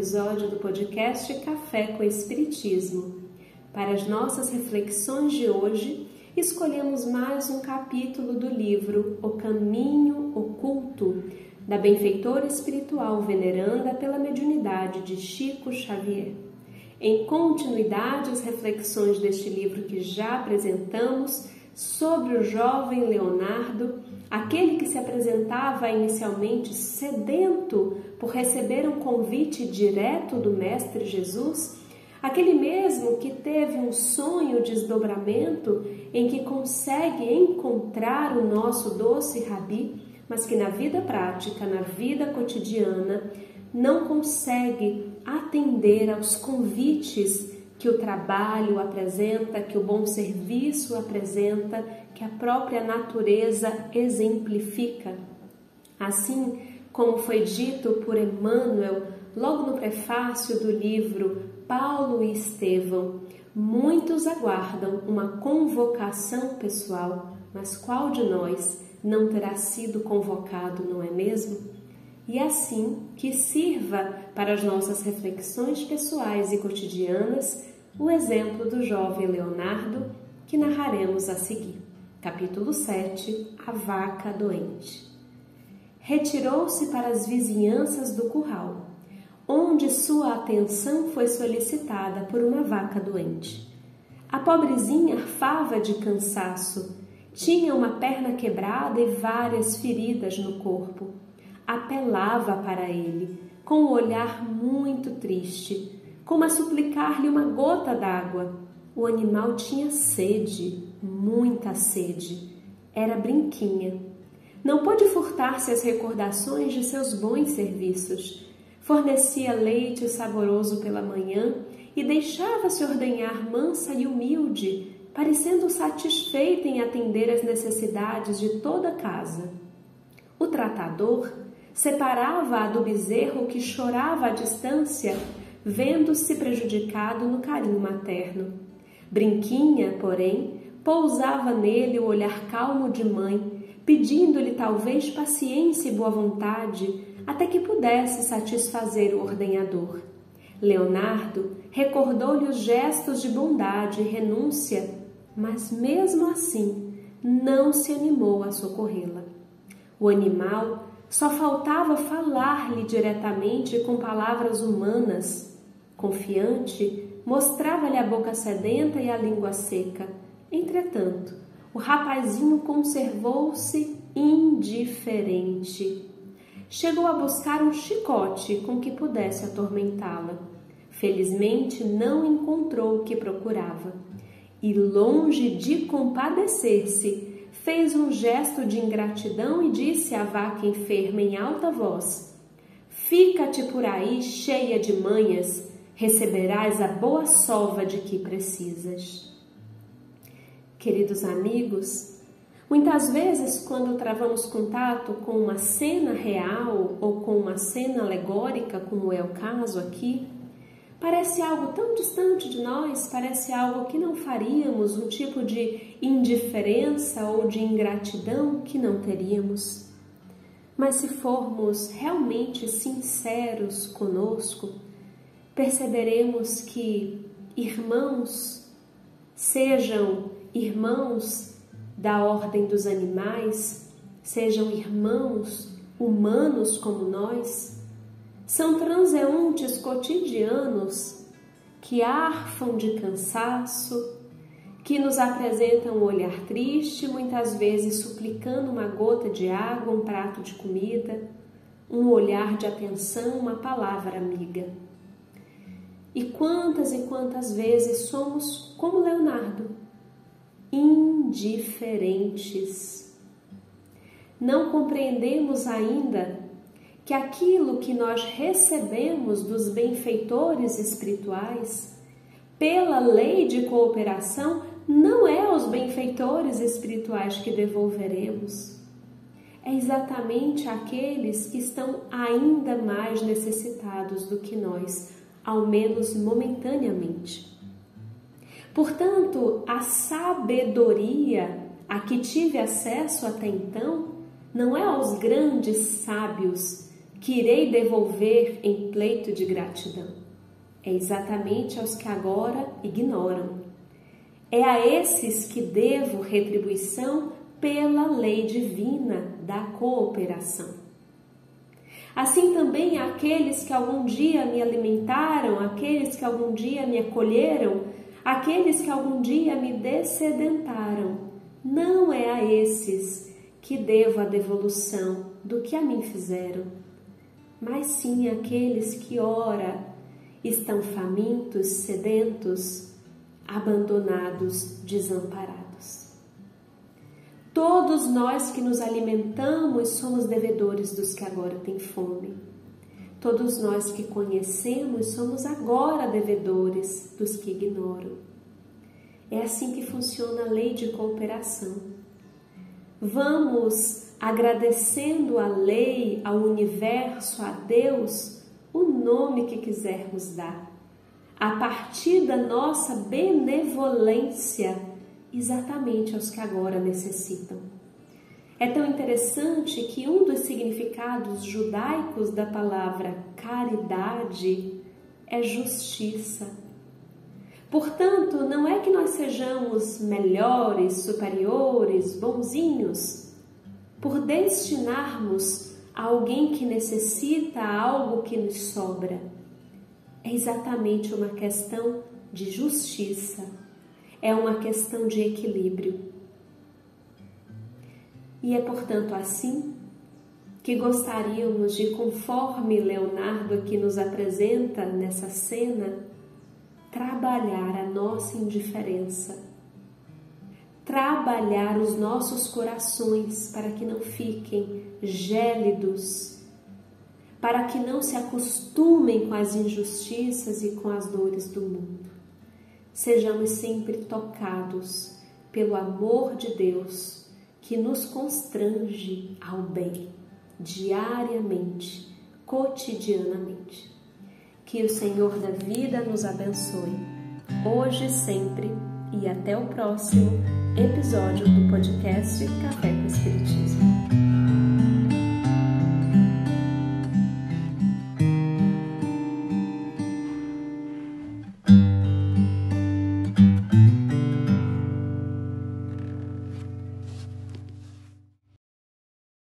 episódio do podcast Café com Espiritismo. Para as nossas reflexões de hoje, escolhemos mais um capítulo do livro O Caminho Oculto, da benfeitora espiritual veneranda pela mediunidade de Chico Xavier. Em continuidade às reflexões deste livro que já apresentamos sobre o jovem Leonardo, aquele que se apresentava inicialmente sedento por receber um convite direto do Mestre Jesus, aquele mesmo que teve um sonho de desdobramento em que consegue encontrar o nosso doce Rabi, mas que na vida prática, na vida cotidiana, não consegue atender aos convites que o trabalho apresenta, que o bom serviço apresenta, que a própria natureza exemplifica. Assim como foi dito por Emmanuel, logo no prefácio do livro Paulo e Estevão, muitos aguardam uma convocação pessoal, mas qual de nós não terá sido convocado, não é mesmo? E assim que sirva para as nossas reflexões pessoais e cotidianas o exemplo do jovem Leonardo, que narraremos a seguir. Capítulo 7, A Vaca Doente. Retirou-se para as vizinhanças do curral, onde sua atenção foi solicitada por uma vaca doente. A pobrezinha arfava de cansaço, tinha uma perna quebrada e várias feridas no corpo. Apelava para ele, com um olhar muito triste, como a suplicar-lhe uma gota d'água. O animal tinha sede, muita sede. Era Brinquinha. Não pôde furtar-se às recordações de seus bons serviços. Fornecia leite saboroso pela manhã e deixava-se ordenhar mansa e humilde, parecendo satisfeita em atender às necessidades de toda a casa. O tratador separava-a do bezerro que chorava à distância, vendo-se prejudicado no carinho materno. Brinquinha, porém, pousava nele o olhar calmo de mãe, pedindo-lhe talvez paciência e boa vontade, até que pudesse satisfazer o ordenhador. Leonardo recordou-lhe os gestos de bondade e renúncia, mas mesmo assim não se animou a socorrê-la. O animal só faltava falar-lhe diretamente com palavras humanas. Confiante, mostrava-lhe a boca sedenta e a língua seca. Entretanto, o rapazinho conservou-se indiferente. Chegou a buscar um chicote com que pudesse atormentá-la. Felizmente não encontrou o que procurava. E, longe de compadecer-se, fez um gesto de ingratidão e disse à vaca enferma em alta voz: "Fica-te por aí cheia de manhas, receberás a boa sova de que precisas." Queridos amigos, muitas vezes quando travamos contato com uma cena real ou com uma cena alegórica, como é o caso aqui, parece algo tão distante de nós, parece algo que não faríamos, um tipo de indiferença ou de ingratidão que não teríamos. Mas se formos realmente sinceros conosco, perceberemos que irmãos, sejam irmãos da ordem dos animais, sejam irmãos humanos como nós, são transeuntes cotidianos que arfam de cansaço, que nos apresentam um olhar triste, muitas vezes suplicando uma gota de água, um prato de comida, um olhar de atenção, uma palavra amiga. E quantas vezes somos como Leonardo, indiferentes. Não compreendemos ainda que aquilo que nós recebemos dos benfeitores espirituais, pela lei de cooperação, não é aos benfeitores espirituais que devolveremos. É exatamente aqueles que estão ainda mais necessitados do que nós, ao menos momentaneamente. Portanto, a sabedoria a que tive acesso até então não é aos grandes sábios que irei devolver em pleito de gratidão? É exatamente aos que agora ignoram. É a esses que devo retribuição pela lei divina da cooperação. Assim também aqueles que algum dia me alimentaram, aqueles que algum dia me acolheram, aqueles que algum dia me dessedentaram, não é a esses que devo a devolução do que a mim fizeram, mas sim aqueles que ora estão famintos, sedentos, abandonados, desamparados. Todos nós que nos alimentamos somos devedores dos que agora têm fome. Todos nós que conhecemos somos agora devedores dos que ignoram. É assim que funciona a lei de cooperação. Vamos agradecendo a lei, ao universo, a Deus, o nome que quisermos dar, a partir da nossa benevolência, exatamente aos que agora necessitam. É tão interessante que um dos significados judaicos da palavra caridade é justiça. Portanto, não é que nós sejamos melhores, superiores, bonzinhos, por destinarmos a alguém que necessita algo que nos sobra. É exatamente uma questão de justiça. É uma questão de equilíbrio. E é, portanto, assim que gostaríamos de, conforme Leonardo aqui nos apresenta nessa cena, trabalhar a nossa indiferença, trabalhar os nossos corações para que não fiquem gélidos, para que não se acostumem com as injustiças e com as dores do mundo. Sejamos sempre tocados pelo amor de Deus que nos constrange ao bem, diariamente, cotidianamente. Que o Senhor da vida nos abençoe, hoje e sempre, e até o próximo episódio do podcast Café com Espiritismo.